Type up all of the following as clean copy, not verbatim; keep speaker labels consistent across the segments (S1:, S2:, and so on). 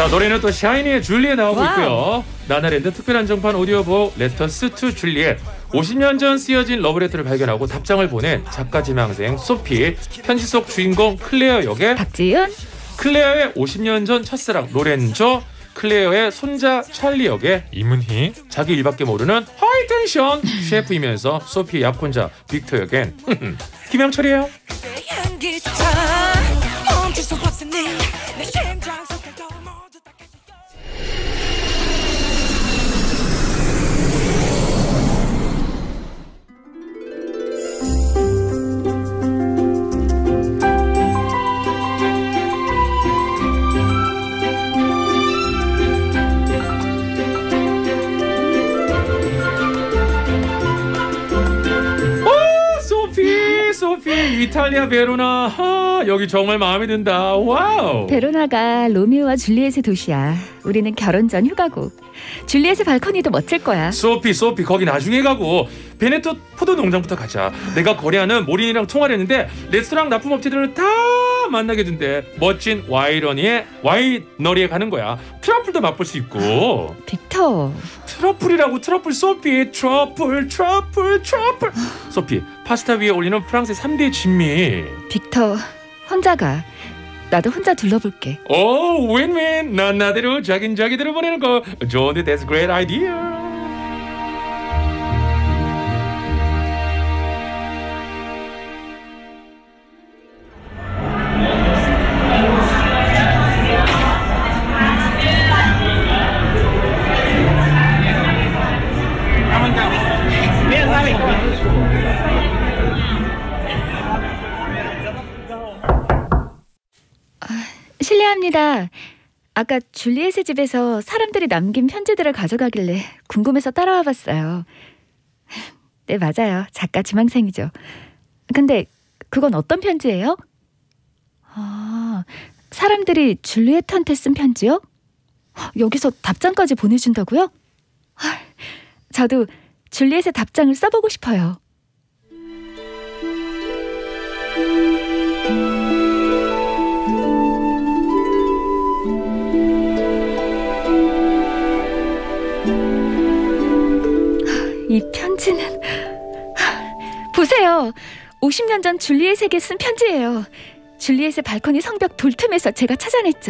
S1: 자, 노래는 또 샤이니의 줄리엣 나오고
S2: 와우.
S1: 있고요. 나나랜드 특별 한정판 오디오북 레터스 투 줄리엣. 50년 전 쓰여진 러브레터를 발견하고 답장을 보낸 작가 지망생 소피, 편지 속 주인공 클레어 역의
S2: 박지윤,
S1: 클레어의 50년 전 첫사랑 로렌조, 클레어의 손자 찰리 역의
S3: 이문희,
S1: 자기 일밖에 모르는 하이텐션 셰프이면서 소피의 약혼자 빅터 역엔 김영철이에요. 소피 이탈리아 베로나. 여기 정말 마음에 든다. 와우.
S2: 베로나가 로미오와 줄리엣의 도시야. 우리는 결혼 전 휴가고. 줄리엣의 발코니도 멋질 거야.
S1: 소피 거기 나중에 가고 베네토 포도 농장부터 가자. 내가 거래하는 모린이랑 통화를 했는데 레스토랑 납품업체들을 다 만나게 된대. 멋진 와이너리에 가는 거야. 트러플도 맛볼 수 있고.
S2: 빅터,
S1: 트러플이라고. 트러플 소피. 트러플. 소피 파스타 위에 올리는 프랑스의 3대 진미.
S2: 빅터 혼자 가. 나도 혼자 둘러볼게.
S1: 오, 윈윈. 난 나대로 자기대로 보내는 거 좋은데. That's a great idea.
S2: 실례합니다. 아까 줄리엣의 집에서 사람들이 남긴 편지들을 가져가길래 궁금해서 따라와 봤어요. 네, 맞아요. 작가 지망생이죠. 근데 그건 어떤 편지예요? 사람들이 줄리엣한테 쓴 편지요? 여기서 답장까지 보내준다고요? 저도 줄리엣의 답장을 써보고 싶어요. 이 편지는 보세요. 50년 전 줄리엣에게 쓴 편지예요. 줄리엣의 발코니 성벽 돌틈에서 제가 찾아냈죠.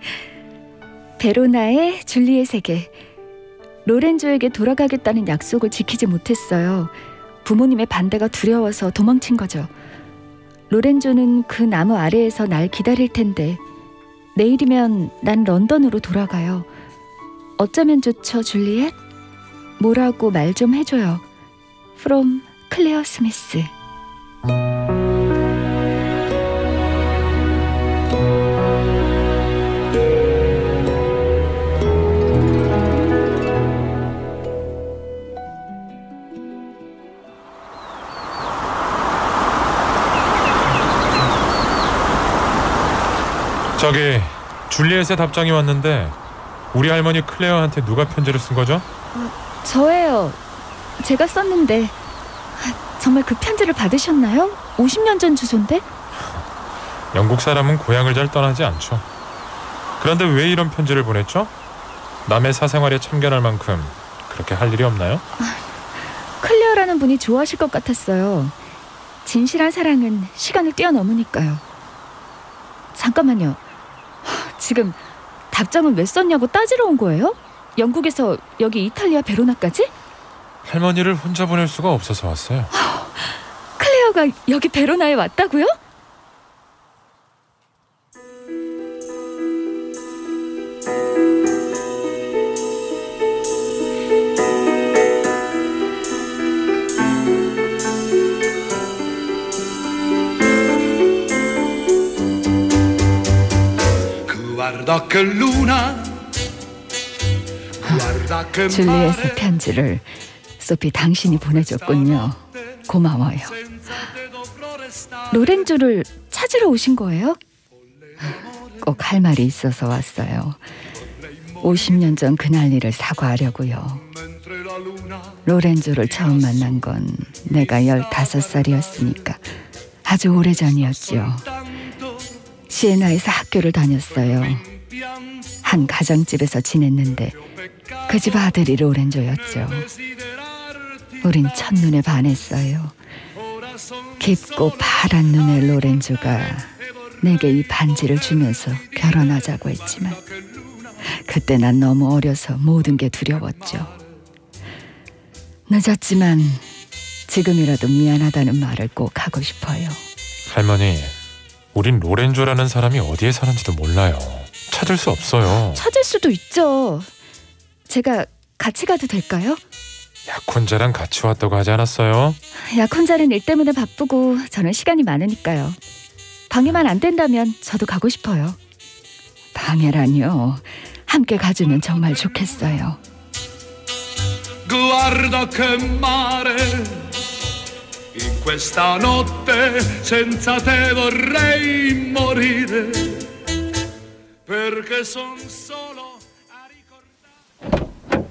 S2: 베로나의 줄리엣에게. 로렌조에게 돌아가겠다는 약속을 지키지 못했어요. 부모님의 반대가 두려워서 도망친 거죠. 로렌조는 그 나무 아래에서 날 기다릴 텐데 내일이면 난 런던으로 돌아가요. 어쩌면 좋죠, 줄리엣? 뭐라고 말 좀 해줘요. From 클레어 스미스.
S3: 저기 줄리엣의 답장이 왔는데 우리 할머니 클레어한테 누가 편지를 쓴 거죠?
S2: 저예요. 제가 썼는데. 정말 그 편지를 받으셨나요? 50년 전 주소인데?
S3: 영국 사람은 고향을 잘 떠나지 않죠. 그런데 왜 이런 편지를 보냈죠? 남의 사생활에 참견할 만큼 그렇게 할 일이 없나요?
S2: 클레어라는 분이 좋아하실 것 같았어요. 진실한 사랑은 시간을 뛰어넘으니까요. 잠깐만요. 지금 답장을 왜 썼냐고 따지러 온 거예요? 영국에서 여기 이탈리아 베로나까지?
S3: 할머니를 혼자 보낼 수가 없어서 왔어요.
S2: 클레어가 여기 베로나에 왔다고요? 줄리엣의 편지를 소피 당신이 보내줬군요. 고마워요. 로렌조를 찾으러 오신 거예요? 꼭 할 말이 있어서 왔어요. 50년 전 그날 일을 사과하려고요. 로렌조를 처음 만난 건 내가 15살이었으니까 아주 오래전이었죠. 시에나에서 학교를 다녔어요. 한 가정집에서 지냈는데 그 집 아들이 로렌조였죠. 우린 첫눈에 반했어요. 깊고 파란 눈의 로렌조가 내게 이 반지를 주면서 결혼하자고 했지만 그때 난 너무 어려서 모든 게 두려웠죠. 늦었지만 지금이라도 미안하다는 말을 꼭 하고 싶어요.
S3: 할머니, 우린 로렌조라는 사람이 어디에 사는지도 몰라요. 찾을 수 없어요.
S2: 찾을 수도 있죠. 제가 같이 가도 될까요?
S3: 약혼자랑 같이 왔다고 하지 않았어요?
S2: 약혼자는 일 때문에 바쁘고 저는 시간이 많으니까요. 방해만 안 된다면 저도 가고 싶어요. 방해라뇨. 함께 가주면 정말 좋겠어요.
S4: Guarda che mare, in questa notte senza te vorrei morire, perché son solo a ricordare.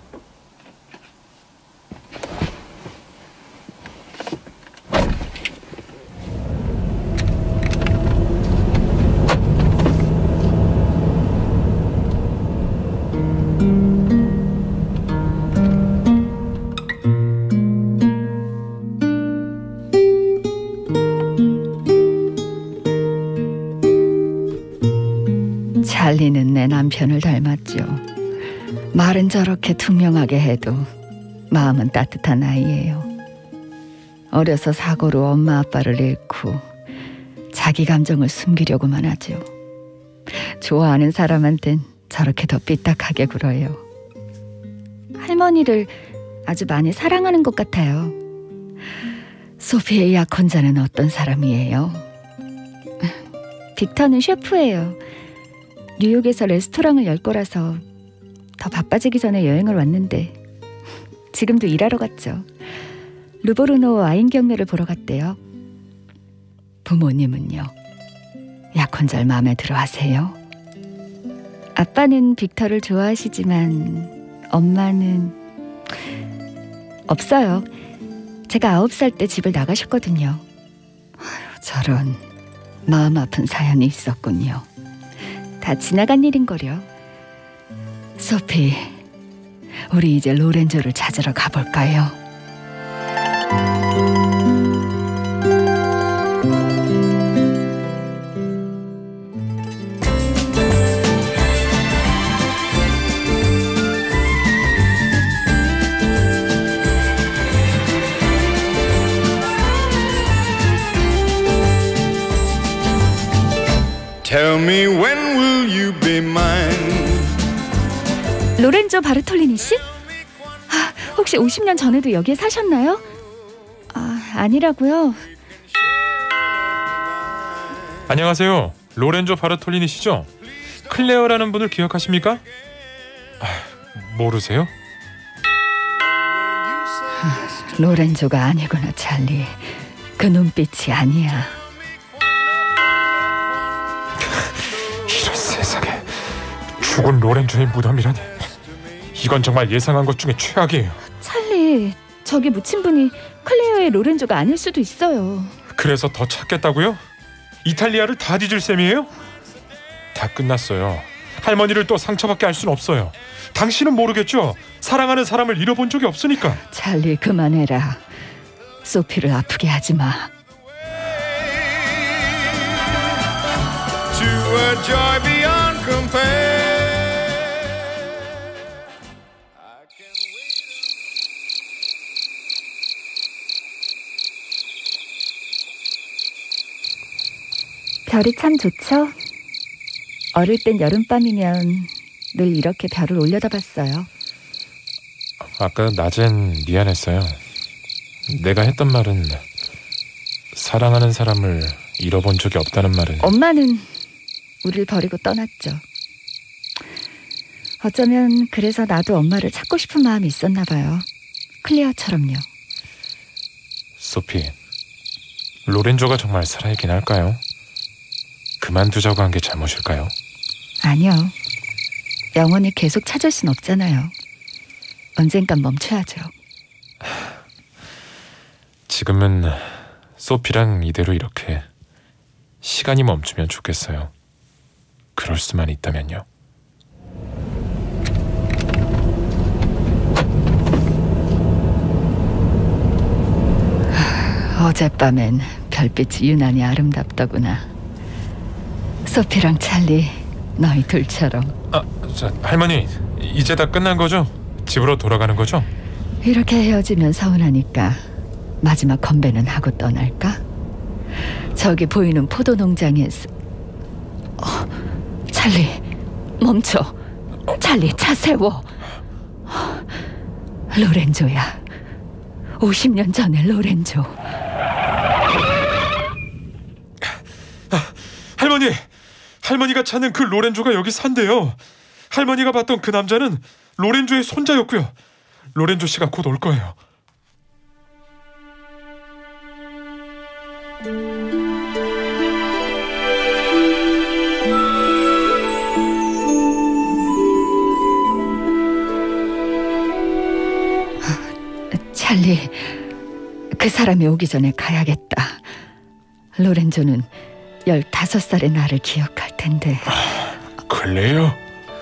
S2: 찰리는 내 남편을 닮았죠. 말은 저렇게 투명하게 해도 마음은 따뜻한 아이예요. 어려서 사고로 엄마 아빠를 잃고 자기 감정을 숨기려고만 하죠. 좋아하는 사람한텐 저렇게 더 삐딱하게 굴어요. 할머니를 아주 많이 사랑하는 것 같아요. 소피의 약혼자는 어떤 사람이에요? 빅터는 셰프예요. 뉴욕에서 레스토랑을 열 거라서 더 바빠지기 전에 여행을 왔는데 지금도 일하러 갔죠. 르보르노 와인 경매를 보러 갔대요. 부모님은요? 약혼자를 마음에 들어 하세요? 아빠는 빅터를 좋아하시지만 엄마는 없어요. 제가 9살 때 집을 나가셨거든요. 저런 마음 아픈 사연이 있었군요. 다 지나간 일인거려. 소피, 우리 이제 로렌조를 찾으러 가볼까요?
S4: Tell me when will you be mine?
S2: 로렌조 바르톨리니 씨? 혹시 50년 전에도 여기에 사셨나요? 아니라고요.
S3: 안녕하세요. 로렌조 바르톨리니시죠? 클레어라는 분을 기억하십니까? 모르세요?
S2: 로렌조가 아니구나, 찰리. 그 눈빛이 아니야.
S3: 이런 세상에, 죽은 로렌조의 무덤이라니. 이건 정말 예상한 것 중에 최악이에요.
S2: 찰리, 저기 묻힌 분이 클레어의 로렌조가 아닐 수도 있어요.
S3: 그래서 더 찾겠다고요? 이탈리아를 다 뒤질 셈이에요? 다 끝났어요. 할머니를 또 상처받게 할 수는 없어요. 당신은 모르겠죠? 사랑하는 사람을 잃어본 적이 없으니까.
S2: 찰리, 그만해라. 소피를 아프게 하지 마.
S4: To a joy beyond compare.
S2: 별이 참 좋죠? 어릴 땐 여름밤이면 늘 이렇게 별을 올려다봤어요.
S3: 아까 낮엔 미안했어요. 내가 했던 말은 사랑하는 사람을 잃어본 적이 없다는 말은.
S2: 엄마는 우릴 버리고 떠났죠. 어쩌면 그래서 나도 엄마를 찾고 싶은 마음이 있었나 봐요. 클레어처럼요.
S3: 소피, 로렌조가 정말 살아있긴 할까요? 그만두자고 한 게 잘못일까요?
S2: 아니요. 영원히 계속 찾을 순 없잖아요. 언젠간 멈춰야죠.
S3: 지금은 소피랑 이대로 이렇게 시간이 멈추면 좋겠어요. 그럴 수만 있다면요.
S2: 어젯밤엔 별빛이 유난히 아름답더구나. 소피랑 찰리, 너희 둘처럼.
S3: 할머니, 이제 다 끝난 거죠? 집으로 돌아가는 거죠?
S2: 이렇게 헤어지면 서운하니까 마지막 건배는 하고 떠날까? 저기 보이는 포도 농장에서. 찰리, 멈춰. 찰리, 차 세워. 로렌조야. 50년 전의 로렌조.
S3: 할머니가 찾는 그 로렌조가 여기 산대요. 할머니가 봤던 그 남자는 로렌조의 손자였고요. 로렌조 씨가 곧 올 거예요.
S2: 찰리, 그 사람이 오기 전에 가야겠다. 로렌조는 15살의 나를 기억할 텐데.
S3: 클레어?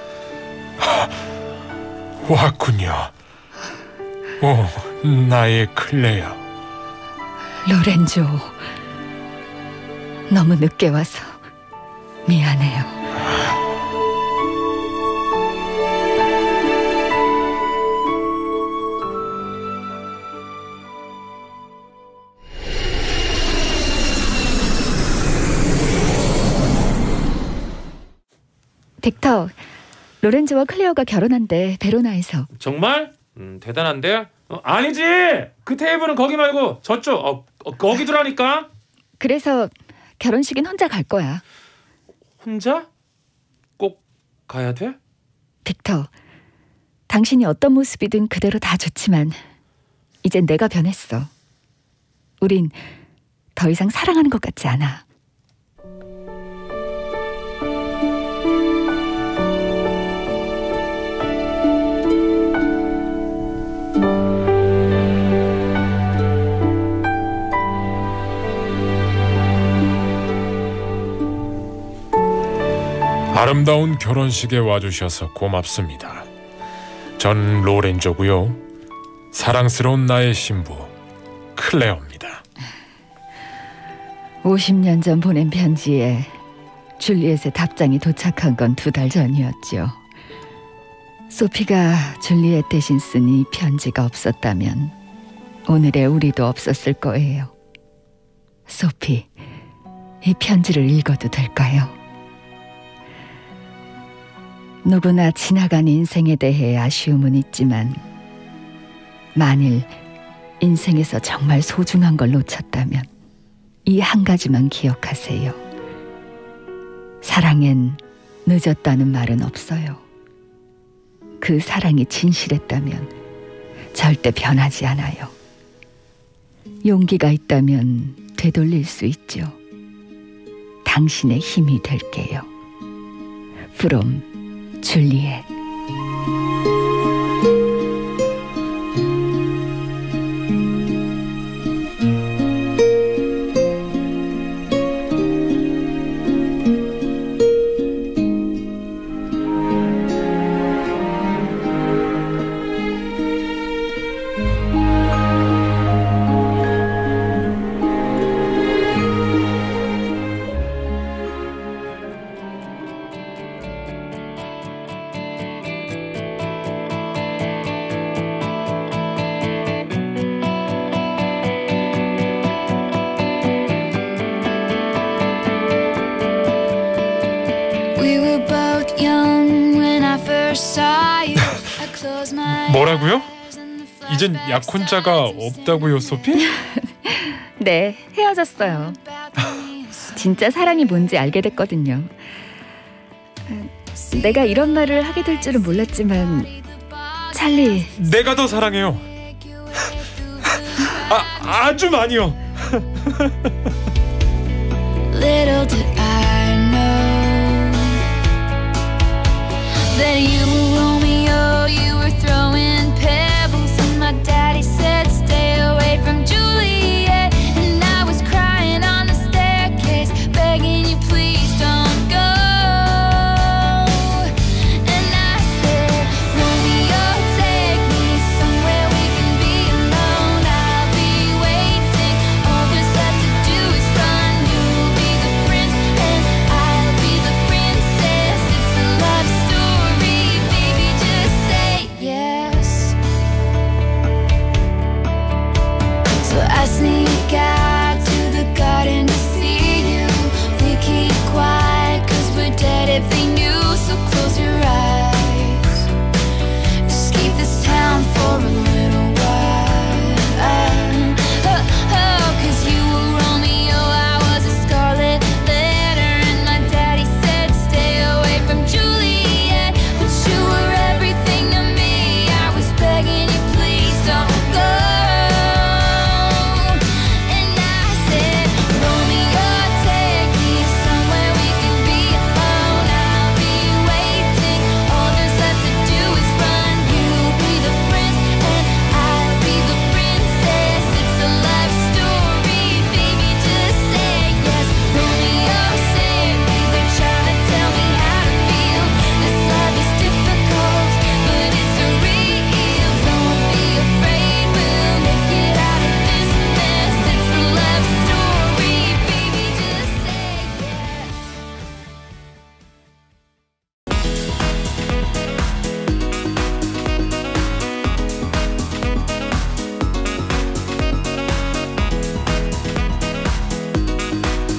S3: 왔군요. 오, 나의 클레어.
S2: 로렌조, 너무 늦게 와서 미안해요. 빅터, 로렌조와 클레어가 결혼한대, 베로나에서.
S1: 정말? 대단한데? 아니지! 그 테이블은 거기 말고 저쪽, 거기 두라니까?
S2: 그래서 결혼식은 혼자 갈 거야.
S1: 혼자? 꼭 가야 돼?
S2: 빅터, 당신이 어떤 모습이든 그대로 다 좋지만 이젠 내가 변했어. 우린 더 이상 사랑하는 것 같지 않아.
S3: 아름다운 결혼식에 와주셔서 고맙습니다. 전 로렌조고요. 사랑스러운 나의 신부 클레어입니다.
S2: 50년 전 보낸 편지에 줄리엣의 답장이 도착한 건 2달 전이었죠. 소피가 줄리엣 대신 쓴 이 편지가 없었다면 오늘의 우리도 없었을 거예요. 소피, 이 편지를 읽어도 될까요? 누구나 지나간 인생에 대해 아쉬움은 있지만 만일 인생에서 정말 소중한 걸 놓쳤다면 이 한 가지만 기억하세요. 사랑엔 늦었다는 말은 없어요. 그 사랑이 진실했다면 절대 변하지 않아요. 용기가 있다면 되돌릴 수 있죠. 당신의 힘이 될게요. From 줄리엣.
S3: 뭐라고요? 이젠 약혼자가 없다고요, 소피?
S2: 네, 헤어졌어요. 진짜 사랑이 뭔지 알게 됐거든요. 내가 이런 말을 하게 될 줄은 몰랐지만 찰리,
S3: 내가 더 사랑해요. 아주 많이요.
S5: Little did I know that you